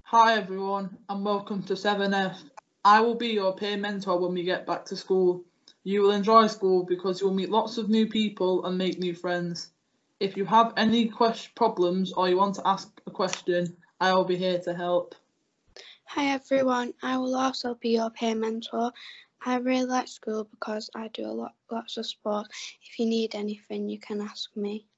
Hi everyone, and welcome to 7F. I will be your peer mentor when we get back to school. You will enjoy school because you'll meet lots of new people and make new friends. If you have any problems or you want to ask a question, I will be here to help. Hi everyone, I will also be your peer mentor. I really like school because I do lots of sport. If you need anything, you can ask me.